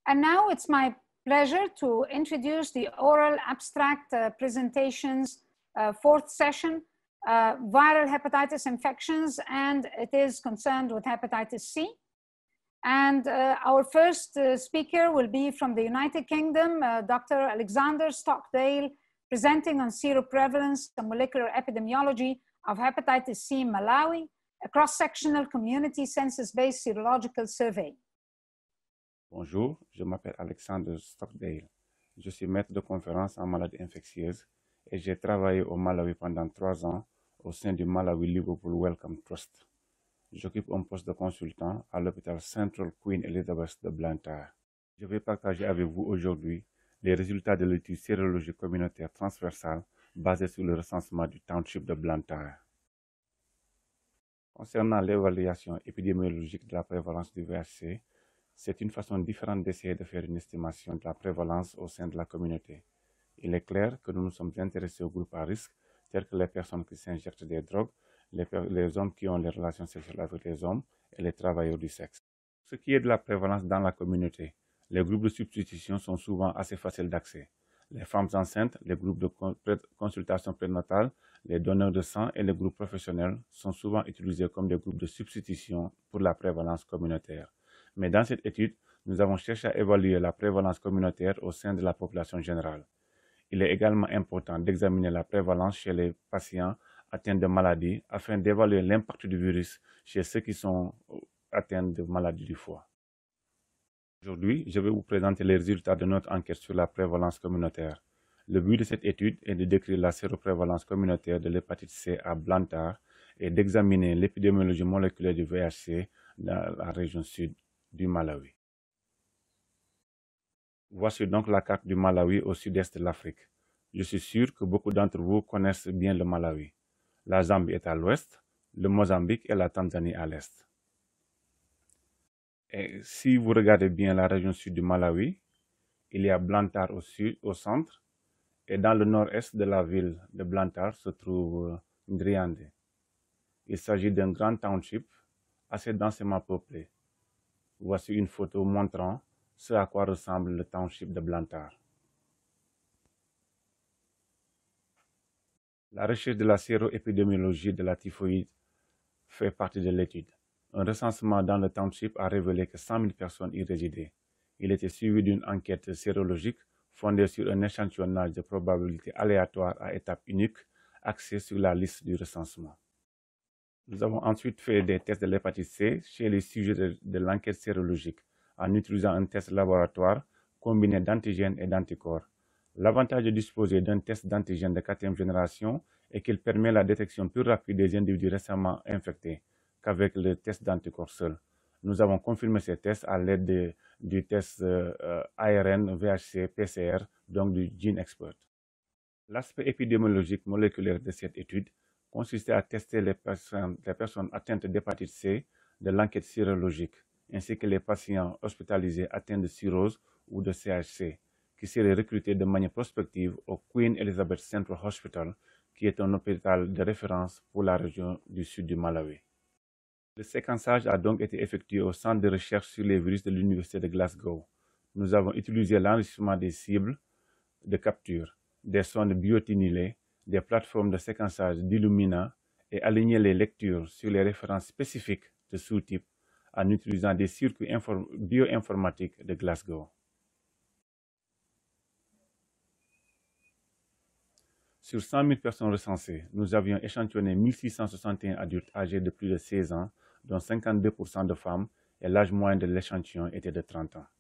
And now it's my pleasure to introduce the oral abstract presentations, fourth session, viral hepatitis infections, and it is concerned with hepatitis C. And our first speaker will be from the United Kingdom, Dr. Alexander Stockdale, presenting on seroprevalence and molecular epidemiology of hepatitis C in Malawi, a cross-sectional community census-based serological survey. Bonjour, je m'appelle Alexander Stockdale. Je suis maître de conférence en maladies infectieuses et j'ai travaillé au Malawi pendant 3 ans au sein du Malawi Liverpool Wellcome Trust. J'occupe un poste de consultant à l'hôpital Central Queen Elizabeth de Blantyre. Je vais partager avec vous aujourd'hui les résultats de l'étude sérologique communautaire transversale basée sur le recensement du township de Blantyre. Concernant l'évaluation épidémiologique de la prévalence du VHC, c'est une façon différente d'essayer de faire une estimation de la prévalence au sein de la communauté. Il est clair que nous nous sommes intéressés aux groupes à risque, tels que les personnes qui s'injectent des drogues, les hommes qui ont des relations sexuelles avec les hommes et les travailleurs du sexe. Ce qui est de la prévalence dans la communauté, les groupes de substitution sont souvent assez faciles d'accès. Les femmes enceintes, les groupes de consultation prénatale, les donneurs de sang et les groupes professionnels sont souvent utilisés comme des groupes de substitution pour la prévalence communautaire. Mais dans cette étude, nous avons cherché à évaluer la prévalence communautaire au sein de la population générale. Il est également important d'examiner la prévalence chez les patients atteints de maladies afin d'évaluer l'impact du virus chez ceux qui sont atteints de maladies du foie. Aujourd'hui, je vais vous présenter les résultats de notre enquête sur la prévalence communautaire. Le but de cette étude est de décrire la séroprévalence communautaire de l'hépatite C à Blantyre et d'examiner l'épidémiologie moléculaire du VHC dans la région sud du Malawi. Voici donc la carte du Malawi au sud-est de l'Afrique. Je suis sûr que beaucoup d'entre vous connaissent bien le Malawi. La Zambie est à l'ouest, le Mozambique et la Tanzanie à l'est. Et si vous regardez bien la région sud du Malawi, il y a Blantyre au sud, au centre, et dans le nord-est de la ville de Blantyre se trouve Ndriande. Il s'agit d'un grand township assez densément peuplé. Voici une photo montrant ce à quoi ressemble le township de Blantyre. La recherche de la séroépidémiologie de la typhoïde fait partie de l'étude. Un recensement dans le township a révélé que 100 000 personnes y résidaient. Il était suivi d'une enquête sérologique fondée sur un échantillonnage de probabilité aléatoire à étape unique axé sur la liste du recensement. Nous avons ensuite fait des tests de l'hépatite C chez les sujets de l'enquête sérologique en utilisant un test laboratoire combiné d'antigènes et d'anticorps. L'avantage de disposer d'un test d'antigène de 4e génération est qu'il permet la détection plus rapide des individus récemment infectés qu'avec le test d'anticorps seul. Nous avons confirmé ces tests à l'aide du test ARN, VHC, PCR, donc du GeneXpert. L'aspect épidémiologique moléculaire de cette étude consistait à tester les personnes atteintes d'hépatite C de l'enquête sérologique, ainsi que les patients hospitalisés atteints de cirrhose ou de CHC, qui seraient recrutés de manière prospective au Queen Elizabeth Central Hospital, qui est un hôpital de référence pour la région du sud du Malawi. Le séquençage a donc été effectué au Centre de recherche sur les virus de l'Université de Glasgow. Nous avons utilisé l'enregistrement des cibles de capture, des sondes biotinylées, des plateformes de séquençage d'Illumina et aligné les lectures sur les références spécifiques de sous-type en utilisant des circuits bioinformatiques de Glasgow. Sur 100 000 personnes recensées, nous avions échantillonné 1661 adultes âgés de plus de 16 ans, dont 52% de femmes, et l'âge moyen de l'échantillon était de 30 ans.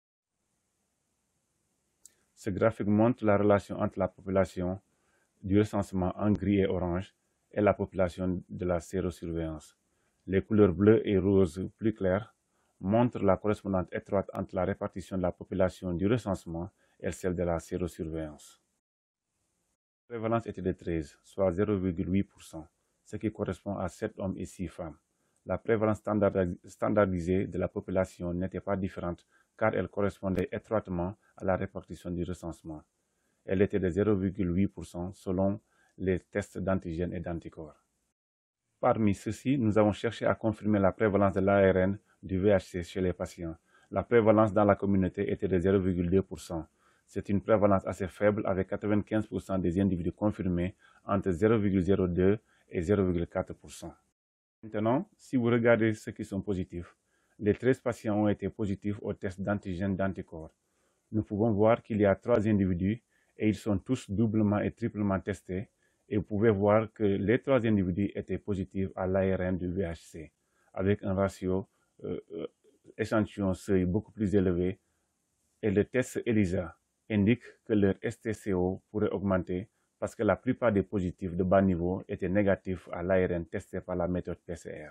Ce graphique montre la relation entre la population du recensement en gris et orange et la population de la sérosurveillance. Les couleurs bleues et roses plus claires montrent la correspondance étroite entre la répartition de la population du recensement et celle de la sérosurveillance. La prévalence était de 13, soit 0,8%, ce qui correspond à 7 hommes et 6 femmes. La prévalence standardisée de la population n'était pas différente car elle correspondait étroitement à la répartition du recensement. Elle était de 0,8% selon les tests d'antigènes et d'anticorps. Parmi ceux-ci, nous avons cherché à confirmer la prévalence de l'ARN du VHC chez les patients. La prévalence dans la communauté était de 0,2%. C'est une prévalence assez faible avec 95% des individus confirmés entre 0,02 et 0,4%. Maintenant, si vous regardez ceux qui sont positifs, les 13 patients ont été positifs au test d'antigène d'anticorps. Nous pouvons voir qu'il y a 3 individus et ils sont tous doublement et triplement testés. Et vous pouvez voir que les 3 individus étaient positifs à l'ARN du VHC, avec un ratio échantillon seuil beaucoup plus élevé. Et le test ELISA indique que leur STCO pourrait augmenter parce que la plupart des positifs de bas niveau étaient négatifs à l'ARN testé par la méthode PCR.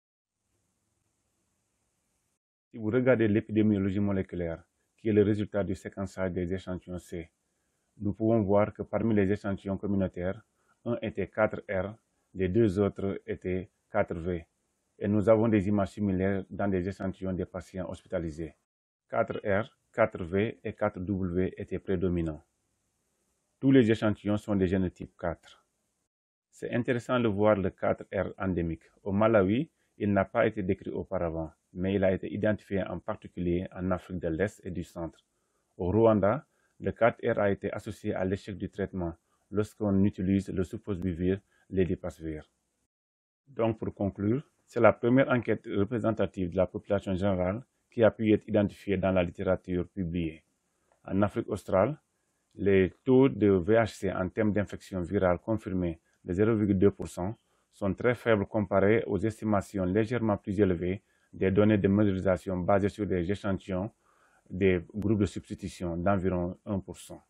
Si vous regardez l'épidémiologie moléculaire, qui est le résultat du séquençage des échantillons C, nous pouvons voir que parmi les échantillons communautaires, un était 4R, les 2 autres étaient 4V. Et nous avons des images similaires dans des échantillons des patients hospitalisés. 4R, 4V et 4W étaient prédominants. Tous les échantillons sont des génotypes 4. C'est intéressant de voir le 4R endémique. Au Malawi, il n'a pas été décrit auparavant, mais il a été identifié en particulier en Afrique de l'Est et du Centre. Au Rwanda, le 4R a été associé à l'échec du traitement lorsqu'on utilise le sofosbuvir, l'élipasvir. Donc pour conclure, c'est la première enquête représentative de la population générale qui a pu être identifiée dans la littérature publiée. En Afrique australe, les taux de VHC en termes d'infection virale confirmée de 0,2% sont très faibles comparés aux estimations légèrement plus élevées des données de modélisation basées sur des échantillons des groupes de substitution d'environ 1%.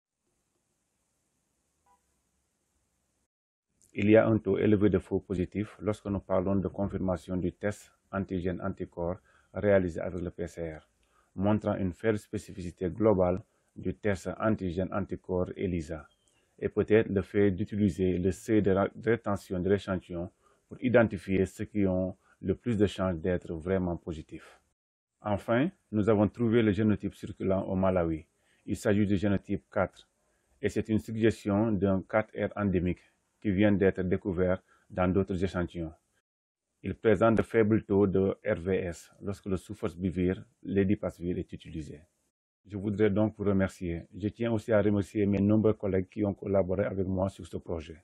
Il y a un taux élevé de faux positifs lorsque nous parlons de confirmation du test antigène-anticorps réalisé avec le PCR, montrant une faible spécificité globale du test antigène-anticorps ELISA, et peut-être le fait d'utiliser le seuil de rétention de l'échantillon pour identifier ceux qui ont le plus de chances d'être vraiment positifs. Enfin, nous avons trouvé le génotype circulant au Malawi. Il s'agit du génotype 4, et c'est une suggestion d'un 4R endémique qui vient d'être découvert dans d'autres échantillons. Il présente de faibles taux de RVS lorsque le sofosbuvir, l'élipasvir est utilisé. Je voudrais donc vous remercier. Je tiens aussi à remercier mes nombreux collègues qui ont collaboré avec moi sur ce projet.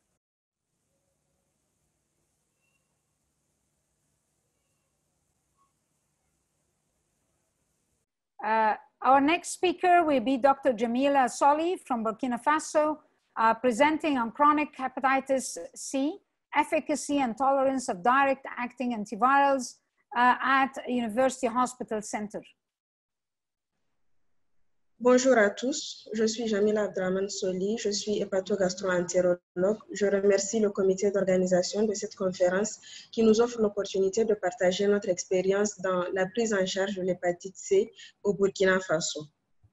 Our next speaker will be Dr. Jamila Soli from Burkina Faso, presenting on chronic hepatitis C, efficacy and tolerance of direct-acting antivirals at University Hospital Center. Bonjour à tous, je suis Jamila Abdraman Soli, je suis hépatogastro-entérologue. Je remercie le comité d'organisation de cette conférence qui nous offre l'opportunité de partager notre expérience dans la prise en charge de l'hépatite C au Burkina Faso.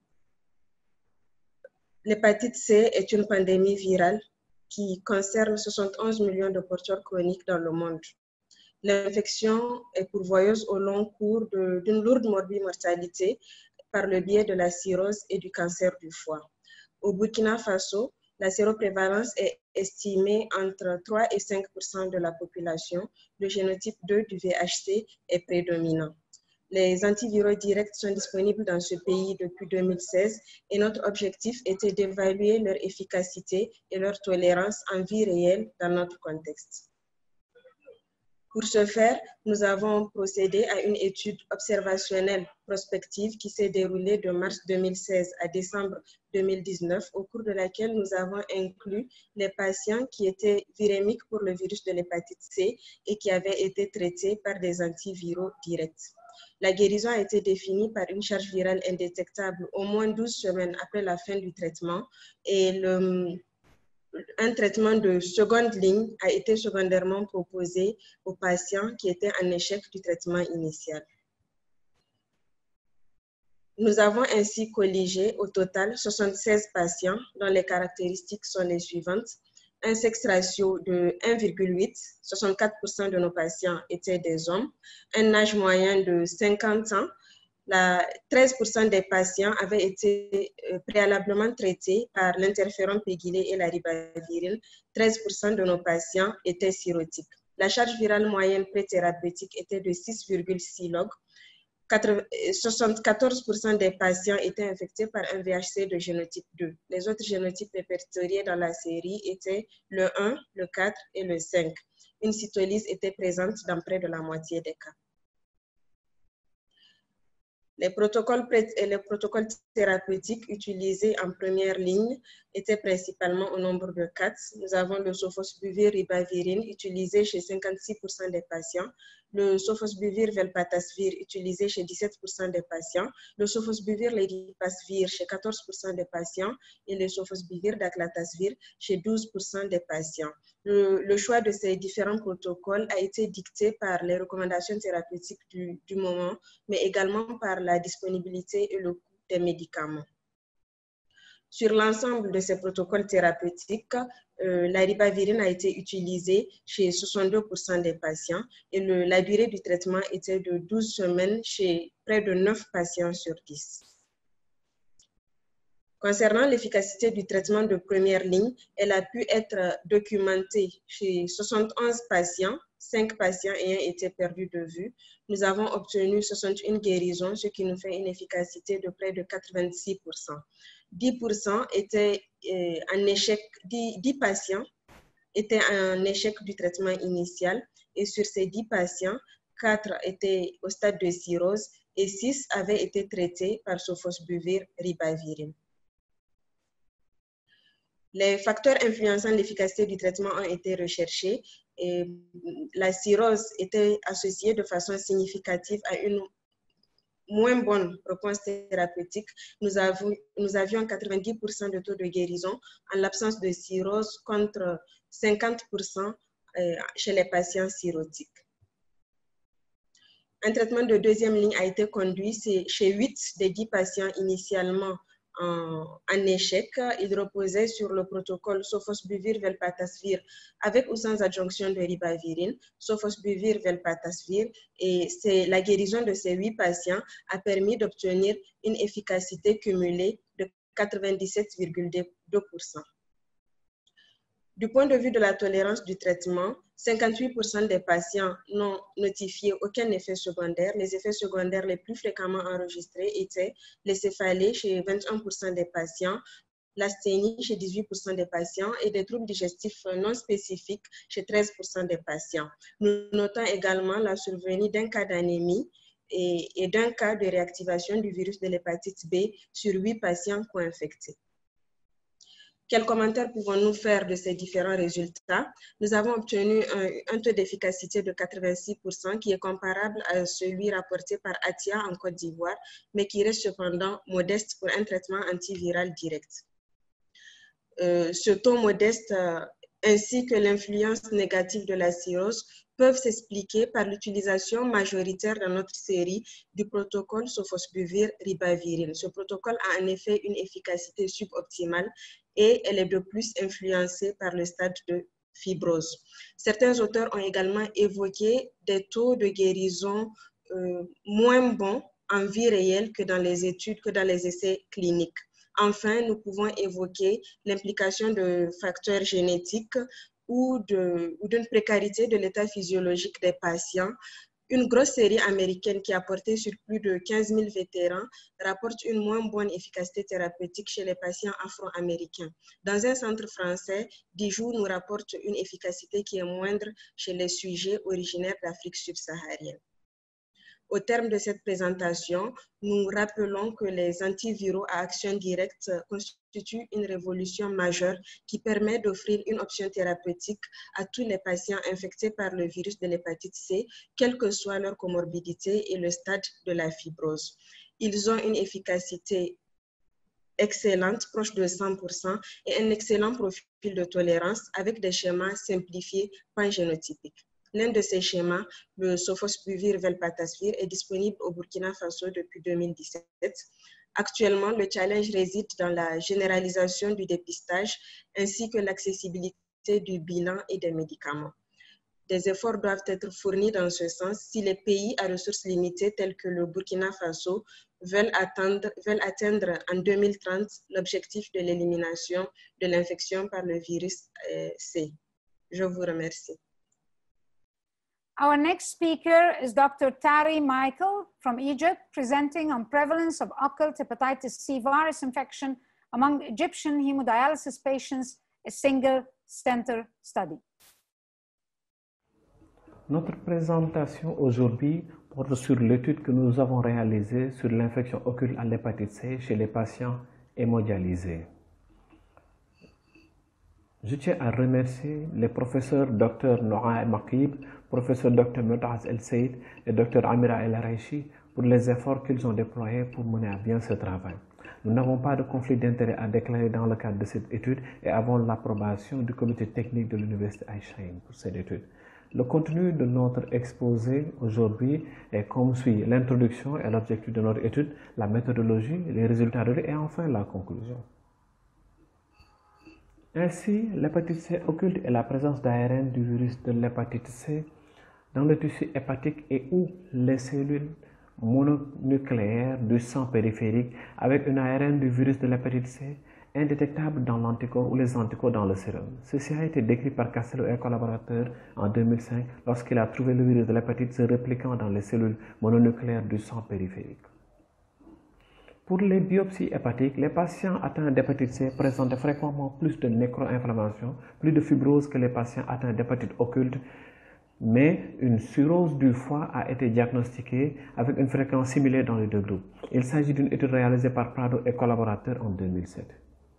L'hépatite C est une pandémie virale qui concerne 71 millions de porteurs chroniques dans le monde. L'infection est pourvoyeuse au long cours d'une lourde morbimortalité par le biais de la cirrhose et du cancer du foie. Au Burkina Faso, la séroprévalence est estimée entre 3 et 5% de la population. Le génotype 2 du VHC est prédominant. Les antiviraux directs sont disponibles dans ce pays depuis 2016 et notre objectif était d'évaluer leur efficacité et leur tolérance en vie réelle dans notre contexte. Pour ce faire, nous avons procédé à une étude observationnelle prospective qui s'est déroulée de mars 2016 à décembre 2019, au cours de laquelle nous avons inclus les patients qui étaient virémiques pour le virus de l'hépatite C et qui avaient été traités par des antiviraux directs. La guérison a été définie par une charge virale indétectable au moins 12 semaines après la fin du traitement et un traitement de seconde ligne a été secondairement proposé aux patients qui étaient en échec du traitement initial. Nous avons ainsi colligé au total 76 patients dont les caractéristiques sont les suivantes. Un sexe ratio de 1,8, 64% de nos patients étaient des hommes, un âge moyen de 50 ans, 13% des patients avaient été préalablement traités par l'interféron pégylé et la ribavirine, 13% de nos patients étaient cirrhotiques. La charge virale moyenne préthérapeutique était de 6,6 log. 74% des patients étaient infectés par un VHC de génotype 2. Les autres génotypes répertoriés dans la série étaient le 1, le 4 et le 5. Une cytolyse était présente dans près de la moitié des cas. Les protocoles thérapeutiques utilisés en première ligne étaient principalement au nombre de 4. Nous avons le sofosbuvir ribavirine utilisé chez 56% des patients, le sofosbuvir velpatasvir utilisé chez 17% des patients, le sofosbuvir ledipasvir chez 14% des patients et le sofosbuvir daclatasvir chez 12% des patients. Le choix de ces différents protocoles a été dicté par les recommandations thérapeutiques du moment, mais également par la disponibilité et le coût des médicaments. Sur l'ensemble de ces protocoles thérapeutiques, la ribavirine a été utilisée chez 62% des patients et la durée du traitement était de 12 semaines chez près de 9 patients sur 10. Concernant l'efficacité du traitement de première ligne, elle a pu être documentée chez 71 patients, 5 patients ayant été perdus de vue. Nous avons obtenu 61 guérisons, ce qui nous fait une efficacité de près de 86%. 10% étaient en échec, 10 patients étaient en échec du traitement initial et sur ces 10 patients, 4 étaient au stade de cirrhose et 6 avaient été traités par sofosbuvir ribavirine. Les facteurs influençant l'efficacité du traitement ont été recherchés et la cirrhose était associée de façon significative à une moins bonne réponse thérapeutique. Nous avions 90% de taux de guérison en l'absence de cirrhose contre 50% chez les patients cirrhotiques. Un traitement de deuxième ligne a été conduit chez 8 des 10 patients initialement en échec. Il reposait sur le protocole sofosbuvir velpatasvir avec ou sans adjonction de ribavirine, sofosbuvir velpatasvir, et la guérison de ces 8 patients a permis d'obtenir une efficacité cumulée de 97,2%. Du point de vue de la tolérance du traitement, 58% des patients n'ont notifié aucun effet secondaire. Les effets secondaires les plus fréquemment enregistrés étaient les céphalées chez 21% des patients, l'asthénie chez 18% des patients et des troubles digestifs non spécifiques chez 13% des patients. Nous notons également la survenue d'un cas d'anémie et d'un cas de réactivation du virus de l'hépatite B sur 8 patients co-infectés. Quels commentaires pouvons-nous faire de ces différents résultats? Nous avons obtenu un taux d'efficacité de 86% qui est comparable à celui rapporté par Atia en Côte d'Ivoire, mais qui reste cependant modeste pour un traitement antiviral direct. Ce taux modeste ainsi que l'influence négative de la cirrhose peuvent s'expliquer par l'utilisation majoritaire dans notre série du protocole sofosbuvir ribavirine. Ce protocole a en effet une efficacité suboptimale et elle est de plus influencée par le stade de fibrose. Certains auteurs ont également évoqué des taux de guérison moins bons en vie réelle que dans les études, que dans les essais cliniques. Enfin, nous pouvons évoquer l'implication de facteurs génétiques ou d'une précarité de l'état physiologique des patients. Une grosse série américaine qui a porté sur plus de 15 000 vétérans rapporte une moins bonne efficacité thérapeutique chez les patients afro-américains. Dans un centre français, Dijoux nous rapporte une efficacité qui est moindre chez les sujets originaires d'Afrique subsaharienne. Au terme de cette présentation, nous rappelons que les antiviraux à action directe constituent une révolution majeure qui permet d'offrir une option thérapeutique à tous les patients infectés par le virus de l'hépatite C, quelle que soit leur comorbidité et le stade de la fibrose. Ils ont une efficacité excellente, proche de 100%, et un excellent profil de tolérance avec des schémas simplifiés pangénotypiques. L'un de ces schémas, le sofosbuvir velpatasvir, est disponible au Burkina Faso depuis 2017. Actuellement, le challenge réside dans la généralisation du dépistage ainsi que l'accessibilité du bilan et des médicaments. Des efforts doivent être fournis dans ce sens si les pays à ressources limitées tels que le Burkina Faso veulent atteindre en 2030 l'objectif de l'élimination de l'infection par le virus C. Je vous remercie. Our next speaker is Dr. Tari Michael from Egypt, presenting on prevalence of occult hepatitis C virus infection among Egyptian hemodialysis patients, a single center study. Notre présentation aujourd'hui porte sur l'étude que nous avons réalisée sur l'infection occulte à l'hépatite C chez les patients hémodialysés. Je tiens à remercier les professeurs Dr Noa Makib, professeur Dr Mutaz El Said et Dr Amira El Araichi pour les efforts qu'ils ont déployés pour mener à bien ce travail. Nous n'avons pas de conflit d'intérêt à déclarer dans le cadre de cette étude et avons l'approbation du comité technique de l'Université Aïchaïn pour cette étude. Le contenu de notre exposé aujourd'hui est comme suit: l'introduction et l'objectif de notre étude, la méthodologie, les résultats de l'étude et enfin la conclusion. Ainsi, l'hépatite C occulte est la présence d'ARN du virus de l'hépatite C dans le tissu hépatique et ou les cellules mononucléaires du sang périphérique avec une ARN du virus de l'hépatite C indétectable dans l'anticorps ou les anticorps dans le sérum. Ceci a été décrit par Castello et collaborateurs en 2005 lorsqu'il a trouvé le virus de l'hépatite se répliquant dans les cellules mononucléaires du sang périphérique. Pour les biopsies hépatiques, les patients atteints d'hépatite C présentent fréquemment plus de nécroinflammation, plus de fibrose que les patients atteints d'hépatite occulte, mais une cirrhose du foie a été diagnostiquée avec une fréquence similaire dans les deux groupes. Il s'agit d'une étude réalisée par Prado et collaborateurs en 2007.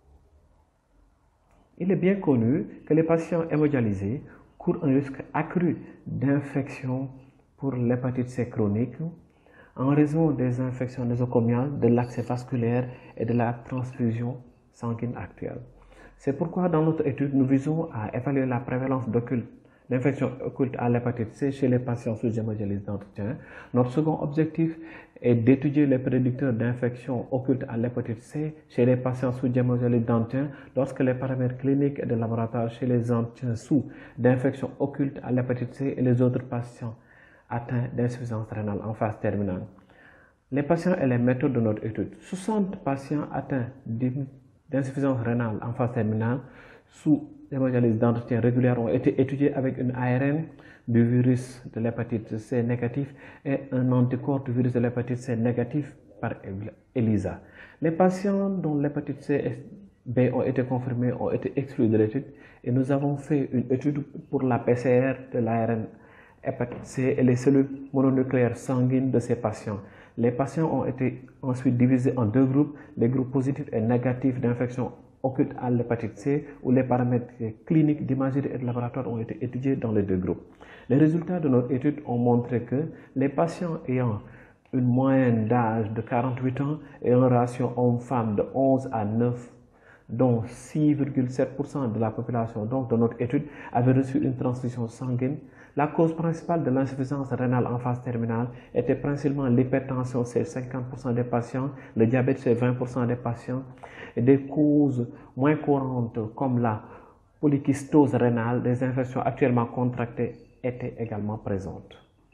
Il est bien connu que les patients hémodialysés courent un risque accru d'infection pour l'hépatite C chronique en raison des infections nosocomiales, de l'accès vasculaire et de la transfusion sanguine actuelle. C'est pourquoi dans notre étude, nous visons à évaluer la prévalence d'infections occultes à l'hépatite C chez les patients sous hémodialyse d'entretien. Notre second objectif est d'étudier les prédicteurs d'infections occultes à l'hépatite C chez les patients sous hémodialyse d'entretien lorsque les paramètres cliniques et de laboratoire chez les entretiens sous d'infections occultes à l'hépatite C et les autres patients atteints d'insuffisance rénale en phase terminale. Les patients et les méthodes de notre étude. 60 patients atteints d'insuffisance rénale en phase terminale sous hémodialyse d'entretien régulière ont été étudiés avec une ARN du virus de l'hépatite C négatif et un anticorps du virus de l'hépatite C négatif par ELISA. Les patients dont l'hépatite C B ont été confirmés ont été exclus de l'étude et nous avons fait une étude pour la PCR de l'ARN hépatite C et les cellules mononucléaires sanguines de ces patients. Les patients ont été ensuite divisés en deux groupes, les groupes positifs et négatifs d'infection occulte à l'hépatite C, où les paramètres cliniques d'imagerie et de laboratoire ont été étudiés dans les deux groupes. Les résultats de notre étude ont montré que les patients ayant une moyenne d'âge de 48 ans et un ratio homme-femme de 11 à 9, dont 6,7% de la population donc de notre étude avait reçu une transfusion sanguine. La cause principale de l'insuffisance rénale en phase terminale était principalement l'hypertension, c'est 50% des patients, le diabète, c'est 20% des patients, et des causes moins courantes comme la polykystose rénale, des infections actuellement contractées étaient également présentes.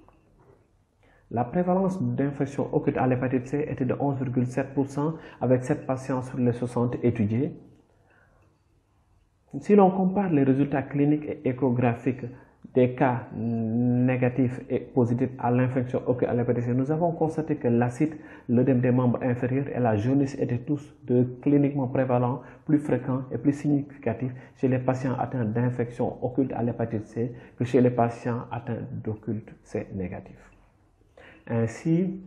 La prévalence d'infection occulte à l'hépatite C était de 11,7% avec 7 patients sur les 60 étudiés. Si l'on compare les résultats cliniques et échographiques des cas négatifs et positifs à l'infection occulte à l'hépatite C, nous avons constaté que l'acide, l'œdème des membres inférieurs et la jaunisse étaient tous cliniquement prévalents, plus fréquents et plus significatifs chez les patients atteints d'infection occulte à l'hépatite C que chez les patients atteints d'occulte C négatif. Ainsi,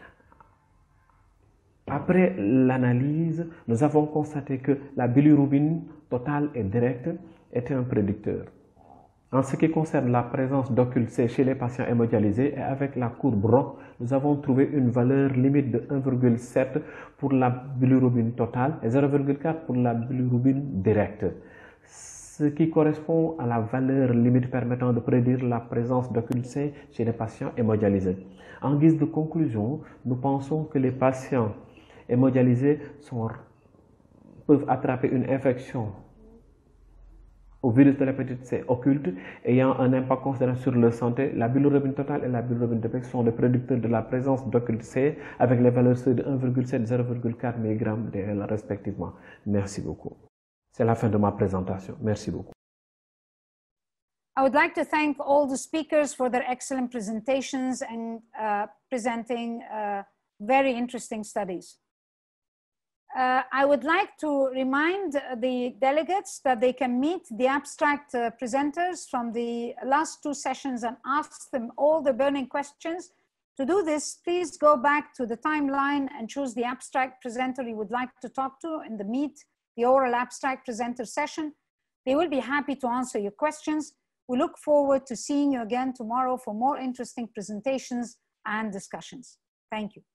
après l'analyse, nous avons constaté que la bilirubine totale et directe était un prédicteur. En ce qui concerne la présence d'occulte C chez les patients hémodialysés, et avec la courbe ROC, nous avons trouvé une valeur limite de 1,7 pour la bilirubine totale et 0,4 pour la bilirubine directe, ce qui correspond à la valeur limite permettant de prédire la présence d'occulte C chez les patients hémodialysés. En guise de conclusion, nous pensons que les patients hémodialysés peuvent attraper une infection au virus de l'hépatite C occulte ayant un impact considérable sur leur santé. La bilirubine totale et la bilirubine directe sont des prédicteurs de la présence d'occulte C avec les valeurs de 1,7 et 0,4 mg DL respectivement. Merci beaucoup. C'est la fin de ma présentation. Merci beaucoup. I would like to thank all the speakers for their excellent presentations and presenting very interesting studies. I would like to remind the delegates that they can meet the abstract presenters from the last 2 sessions and ask them all the burning questions. To do this, please go back to the timeline and choose the abstract presenter you would like to talk to in the Meet the Oral Abstract Presenter session. They will be happy to answer your questions. We look forward to seeing you again tomorrow for more interesting presentations and discussions. Thank you.